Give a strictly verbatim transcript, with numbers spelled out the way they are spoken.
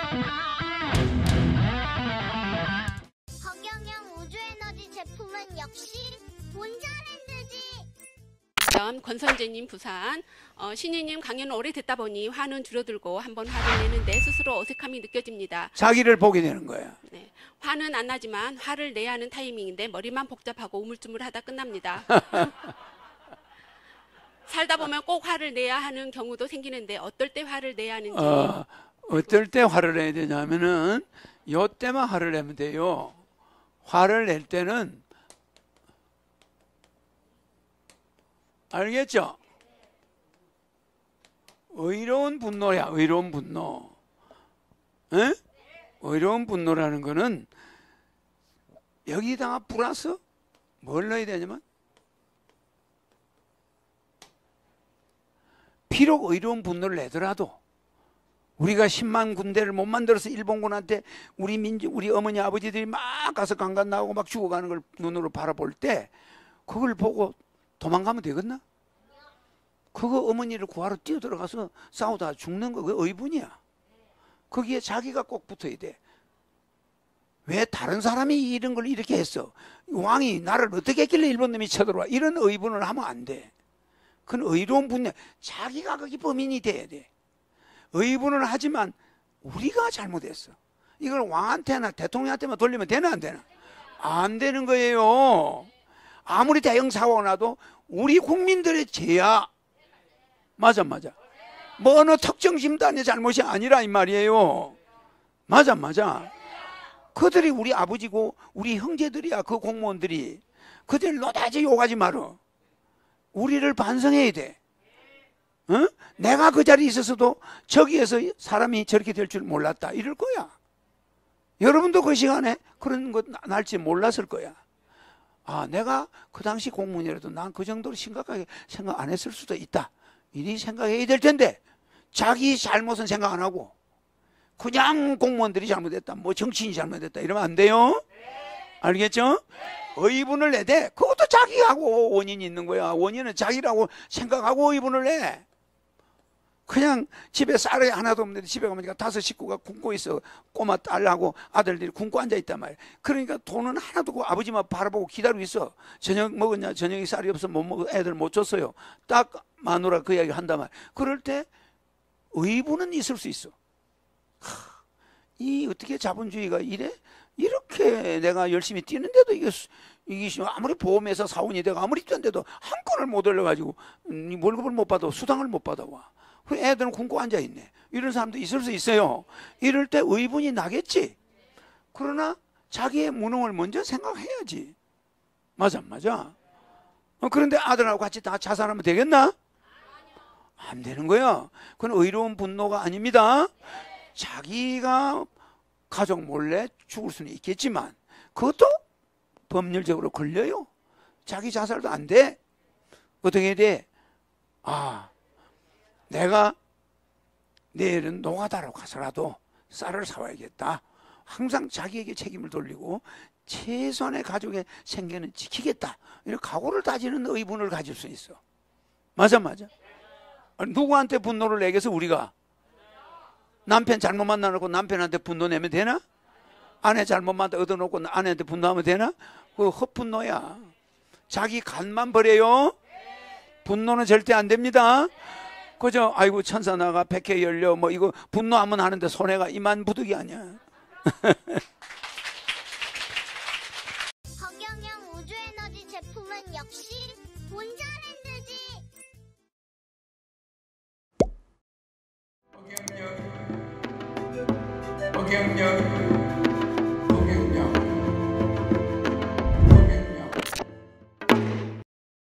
허경영 우주에너지 제품은 역시 본자랜드지. 다음 권선재님 부산. 어, 신이님 강연을 오래 듣다 보니 화는 줄어들고 한번 화를 내는데 스스로 어색함이 느껴집니다. 자기를 보게 되는 거야. 네, 화는 안 나지만 화를 내야 하는 타이밍인데 머리만 복잡하고 우물쭈물하다 끝납니다. 살다 보면 꼭 화를 내야 하는 경우도 생기는데 어떨 때 화를 내야 하는지. 어, 어떨 때 화를 내야 되냐면은 요 때만 화를 내면 돼요. 화를 낼 때는 알겠죠? 의로운 분노야. 의로운 분노. 에? 의로운 분노라는 거는 여기다가 플러스 뭘 넣어야 되냐면 비록 의로운 분노를 내더라도 우리가 십만 군대를 못 만들어서 일본군한테 우리 민족, 우리 어머니 아버지들이 막 가서 강간 나오고 막 죽어가는 걸 눈으로 바라볼 때 그걸 보고 도망가면 되겠나? 그거 어머니를 구하러 뛰어들어가서 싸우다 죽는 거, 그게 의분이야. 거기에 자기가 꼭 붙어야 돼. 왜 다른 사람이 이런 걸 이렇게 했어? 왕이 나를 어떻게 했길래 일본 놈이 쳐들어와? 이런 의분을 하면 안 돼. 그건 의로운 분야. 자기가 거기 범인이 돼야 돼. 의분을 하지만 우리가 잘못했어. 이걸 왕한테나 대통령한테만 돌리면 되나 안 되나? 안 되는 거예요. 아무리 대형 사고가 나도 우리 국민들의 죄야. 맞아 맞아. 뭐 어느 특정 집단의 잘못이 아니라 이 말이에요. 맞아 맞아. 그들이 우리 아버지고 우리 형제들이야. 그 공무원들이. 그들 노다지 욕하지 말어. 우리를 반성해야 돼. 어? 내가 그 자리에 있었어도 저기에서 사람이 저렇게 될 줄 몰랐다 이럴 거야. 여러분도 그 시간에 그런 것 날지 몰랐을 거야. 아, 내가 그 당시 공무원이라도 난 그 정도로 심각하게 생각 안 했을 수도 있다. 이리 생각해야 될 텐데 자기 잘못은 생각 안 하고 그냥 공무원들이 잘못했다, 뭐 정치인이 잘못했다 이러면 안 돼요. 알겠죠? 의분을 내되 그것도 자기하고 원인이 있는 거야. 원인은 자기라고 생각하고 의분을 내. 그냥 집에 쌀이 하나도 없는데 집에 가보니까 다섯 식구가 굶고 있어. 꼬마 딸하고 아들들이 굶고 앉아있단 말이야. 그러니까 돈은 하나도 없고 아버지만 바라보고 기다리고 있어. 저녁 먹었냐? 저녁에 쌀이 없어 못 먹어. 애들 못 줬어요. 딱 마누라 그 이야기 한단 말이야. 그럴 때 의분은 있을 수 있어. 하, 이 어떻게 자본주의가 이래? 이렇게 내가 열심히 뛰는데도 이게, 이게 아무리 보험회사 사원이 되고 아무리 뛰는데도 한 건을 못 올려가지고 월급을 못 받아, 수당을 못 받아와. 그 애들은 굶고 앉아있네. 이런 사람도 있을 수 있어요. 이럴 때 의분이 나겠지. 그러나 자기의 무능을 먼저 생각해야지. 맞아 맞아. 어, 그런데 아들하고 같이 다 자살하면 되겠나? 안 되는 거야. 그건 의로운 분노가 아닙니다. 자기가 가족 몰래 죽을 수는 있겠지만 그것도 법률적으로 걸려요. 자기 자살도 안 돼. 어떻게 해야 돼? 아, 내가 내일은 노가다로 가서라도 쌀을 사와야겠다. 항상 자기에게 책임을 돌리고 최소한의 가족의 생계는 지키겠다. 이런 각오를 다지는 의분을 가질 수 있어. 맞아 맞아. 누구한테 분노를 내겠어 우리가? 남편 잘못 만나놓고 남편한테 분노 내면 되나? 아내 잘못 만나 얻어놓고 아내한테 분노하면 되나? 그거 헛분노야. 자기 간만 버려요. 분노는 절대 안 됩니다. 그죠? 아이고 천사나가 백회 열려 뭐 이거 분노하면 하는데 손해가 이만 부득이 아니야. 허경영 우주에너지 제품은 역시 본자랜드지. 허경영 허경영